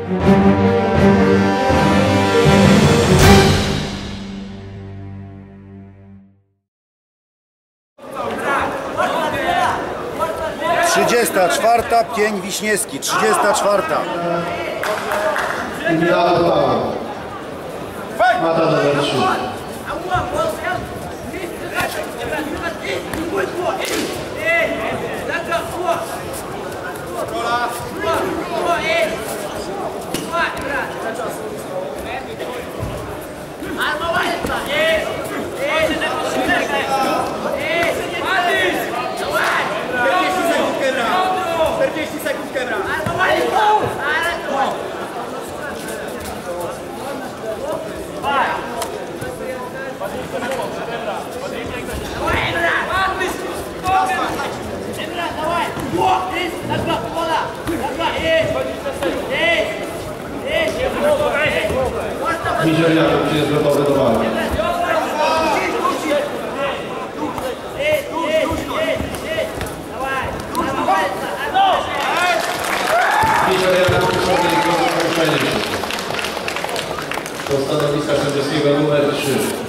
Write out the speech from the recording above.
Trzydziesta czwarta, Pień Wiśniewski. 34. Mata numer 3. Mizior Jakub jest gotowy do walki. Mizior Jakub do stanowiska sędziowskiego numer 3.